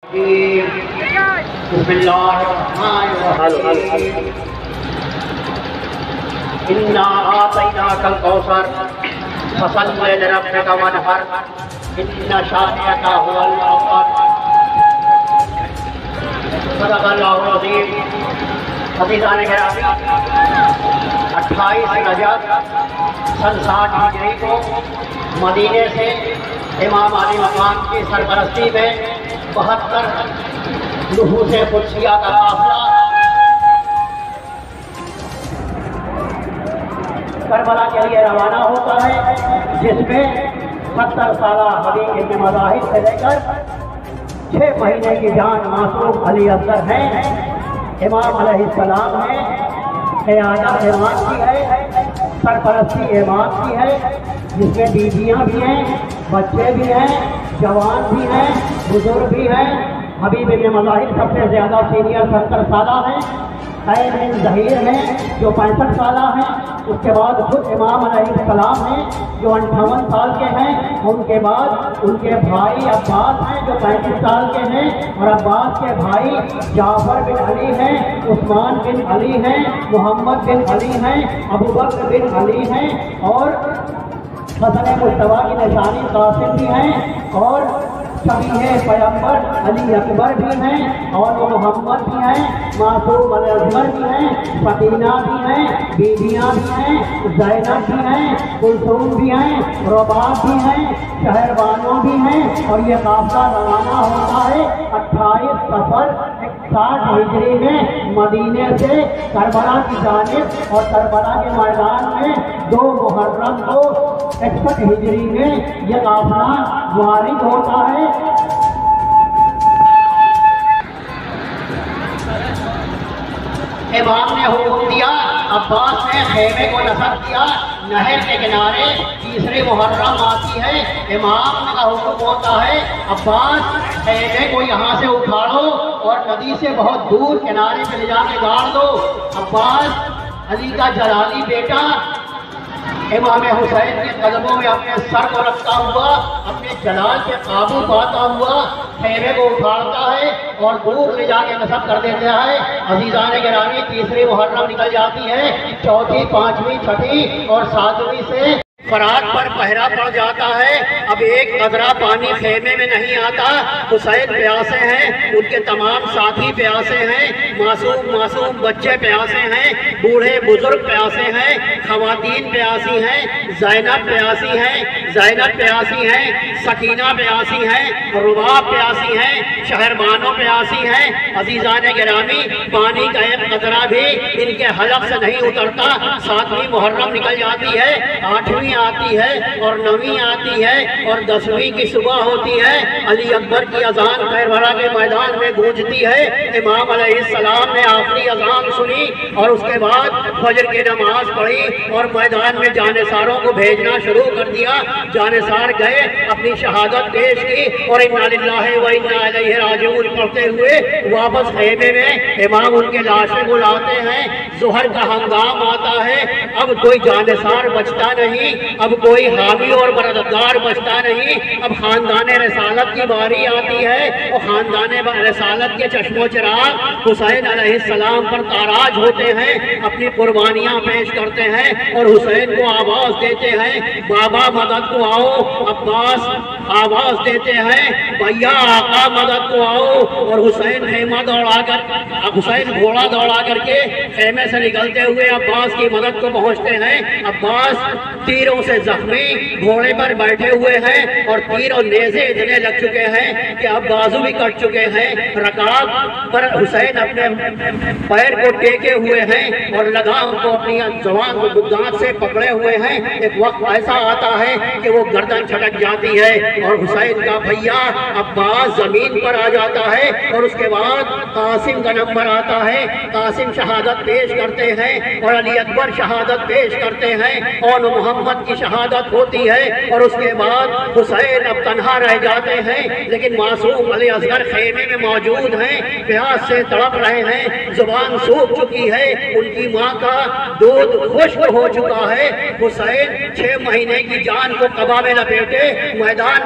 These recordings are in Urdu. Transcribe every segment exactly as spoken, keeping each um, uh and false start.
بسم اللہ الرحمن الرحیم انا اعطیناک الکوثر فصل لربک وانحر ان شانئک هو الابتر صدق اللہ العظیم۔ حفیظان گرامی، اٹھائیس رجب سن ساٹھ ہجری کو مدینے سے امام علی مقام کی سرپرستی میں بہتر نفوس قدسیہ کا قافلہ کربلا کے لیے روانہ ہوتا ہے، جس میں ستر سالہ حبیب ابن مظاہر سے لے کر چھ مہینے کی جان معصوم علی اصغر ہیں، امام علیہ السلام ہیں، قیادت امام کی ہے، سرپرستی امام کی ہے، جس میں بیویاں بھی ہیں، بچے بھی ہیں، جوان بھی ہیں، بزرگ بھی ہیں۔ حبیب ابن مظاہر سب سے زیادہ سینئر ستر سالہ ہیں، قین بن ظہیر ہیں جو پینسٹھ سالہ ہیں، اس کے بعد خود امام علیہ السلام ہیں جو اٹھاون سال کے ہیں، ان کے بعد ان کے بھائی عباس ہیں جو پینتیس سال کے ہیں، اور عباس کے بھائی جعفر بن علی ہیں، عثمان بن علی ہیں، محمد بن علی ہیں، ابوبکر بن علی ہیں، اور حسن مصطفیٰ کی نشانی قاسم بھی ہیں، اور شبیہ پیغمبر علی اکبر بھی ہیں، اور وہ محمد بھی ہیں، معصوم علی اصغر بھی ہیں، فطینہ بھی ہیں، بیویاں بھی ہیں، زینب بھی ہیں، کلثوم بھی ہیں، رباب بھی ہیں، شہربانوں بھی ہیں، اور یہ قافلہ روانہ ہوتا ہے اٹھائیس سفر ساٹھ ہجری میں مدینے سے کربلا کی جانب، اور کربلا کے میدان میں دو محرم کو اکسٹھ ہجری میں یہ قافلہ وارد ہوتا ہے۔ امام نے حکم دیا، عباس نے خیمے کو نصب کیا، نہر کے کنارے تیسرے محرم آتی ہے، امام کا حکم ہوتا ہے عباس خیمے کو یہاں سے اٹھاڑو اور ندی سے بہت دور کنارے پہ لے جا کے گاڑ دو۔ عباس علی کا جلالی بیٹا امام حسین کے قدموں میں اپنے سر کو رکھتا ہوا، اپنے جلال کے قابو پاتا ہوا خیمے کو اٹھاڑتا ہے اور دور لے جا کے نصب کر دیتا ہے۔ عزیزان گرامی، تیسری محرم نکل جاتی ہے، چوتھی، پانچویں، چھٹی اور ساتویں سے فرات پر پہرا پڑ جاتا ہے۔ اب ایک قطرہ پانی خیمے میں نہیں آتا، حسین پیاسے ہیں، ان کے تمام ساتھی پیاسے ہیں، معصوم معصوم بچے پیاسے ہیں، بوڑھے بزرگ پیاسے ہیں، خواتین پیاسی ہیں، زینب پیاسی ہیں، زینب پیاسی ہیں، سکینہ پیاسی ہیں، رباب پیاسی ہیں، شہربانوں پیاسی ہیں۔ عزیزان گرامی، پانی کا ایک قطرہ بھی ان کے حلق سے نہیں اترتا۔ ساتویں محرم نکل جاتی ہے، آٹھویں آتی ہے اور نویں آتی ہے اور دسویں کی صبح ہوتی ہے، علی اکبر کی اذان کربلا کے میدان میں گونجتی ہے۔ امام علیہ السلام نے آخری اذان سنی اور اس کے بعد فجر کی نماز پڑھی اور میدان میں جانثاروں کو بھیجنا شروع کر دیا۔ جانثار گئے، اپنی شہادت پیش کی اور انا للہ و انا الیہ راجعون پڑھتے ہوئے واپس خیمے میں امام ان کے لاشیں بلاتے ہیں۔ ظہر کا ہنگام آتا ہے، اب کوئی جانثار بچتا نہیں، اب کوئی حامی اور مددگار بچتا نہیں۔ اب خاندان رسالت کی باری آتی ہے اور خاندان رسالت کے چشم و چراغ حسین علیہ السلام پر تاراج ہوتے ہیں، اپنی قربانیاں پیش کرتے ہیں اور حسین کو آواز دیتے ہیں، بابا مدد کو آؤ۔ عباس آواز دیتے ہیں، بھیا آقا مدد کو آؤ، اور حسین خیمہ دوڑا کر حسین گھوڑا دوڑا کر کے خیمے سے نکلتے ہوئے عباس کی مدد کو پہنچتے ہیں۔ عباس تیروں سے زخمی گھوڑے پر بیٹھے ہوئے ہیں اور تیر اور نیزے اتنے لگ چکے ہیں کہ اب بازو بھی کٹ چکے ہیں۔ رکاب پر حسین اپنے پیر کو ٹیکے ہوئے ہیں اور لگام کو اپنی زبان کو دانت سے پکڑے ہوئے ہیں۔ ایک وقت ایسا آتا ہے کہ وہ گردن چھٹک جاتی ہے اور حسین کا بھیا عباس زمین پر آ جاتا ہے، اور اس کے بعد قاسم کا نمبر آتا ہے۔ قاسم شہادت پیش کرتے ہیں اور علی اکبر شہادت پیش کرتے ہیں، اور محمد کی شہادت ہوتی ہے، اور اس کے بعد حسین اب تنہا رہ جاتے ہیں، لیکن معصوم علی اصغر خیمے میں موجود ہیں، پیاس سے تڑپ رہے ہیں، زبان سوکھ چکی ہے، ان کی ماں کا دودھ خشک ہو چکا ہے۔ حسین چھ مہینے کی جان کو قبا میں لپیٹے میدان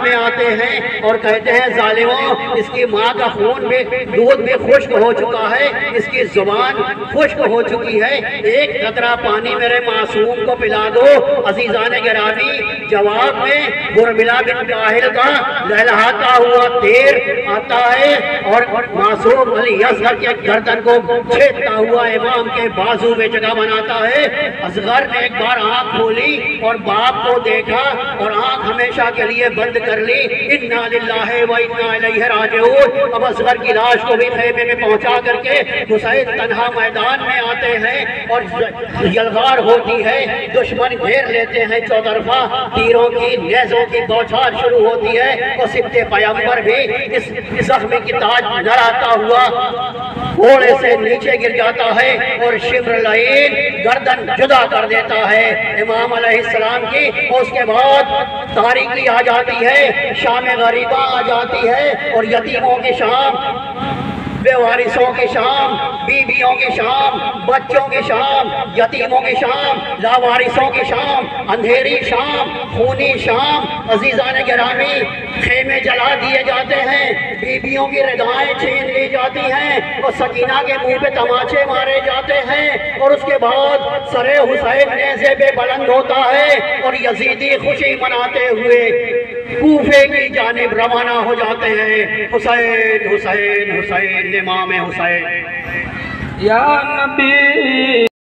میں آتے ہیں اور کہتے ہیں ظالموں اس کی ماں کا خون بھی دودھ بھی خشک ہو چکا ہے، اس کی زبان خشک ہو چکی ہے، ایک قطرہ پانی میرے معصوم کو پلا دو۔ عزیزان گرامی جواب میں برملا بن کاہل کا لہلہاتا ہوا تیر آتا ہے اور معصوم علی اصغر کے گردن کو چھیدتا ہوا امام کے بازو میں جگہ بناتا ہے۔ اصغر نے ایک بار آنکھ کھولی اور باپ کو دیکھا اور آنکھ ہمیشہ کے لیے بند کر لی۔ انا للہ و انا الیہ راجعون۔ اب اصغر کی لاش کو بھی خیمے میں پہنچا کر کے حسین تنہا میدان میں آتے ہیں اور یلغار ہوتی ہے، دشمن گھیر لیتے ہیں چوطرفہ، تیروں کی نیزوں کی بوچھار شروع ہوتی ہے اور سبط پیغمبر بھی اس زخم کی تاج لہراتا ہوا گھوڑے سے نیچے گر جاتا ہے اور شمر لعین گردن جدا کر دیتا ہے امام علیہ السلام کی۔ اور اس کے بعد تاریکی آ جاتی ہے، شام غریبہ آ جاتی ہے اور یتیموں کی شام، بے وارثوں کی شام، بیویوں کی شام، بچوں کی شام، یتیموں کی شام، لاوارثوں کی شام، اندھیری شام، خونی شام۔ عزیزان گرامی خیمے جلا دیے جاتے ہیں، بیویوں کی ردائیں چھین لی جاتی ہیں اور سکینہ کے منہ پہ تماچے مارے جاتے ہیں، اور اس کے بعد سر حسین نیزے پہ بلند ہوتا ہے اور یزیدی خوشی مناتے ہوئے کوفے کی جانب روانہ ہو جاتے ہیں۔ حسین حسین حسین امام حسین یا نبی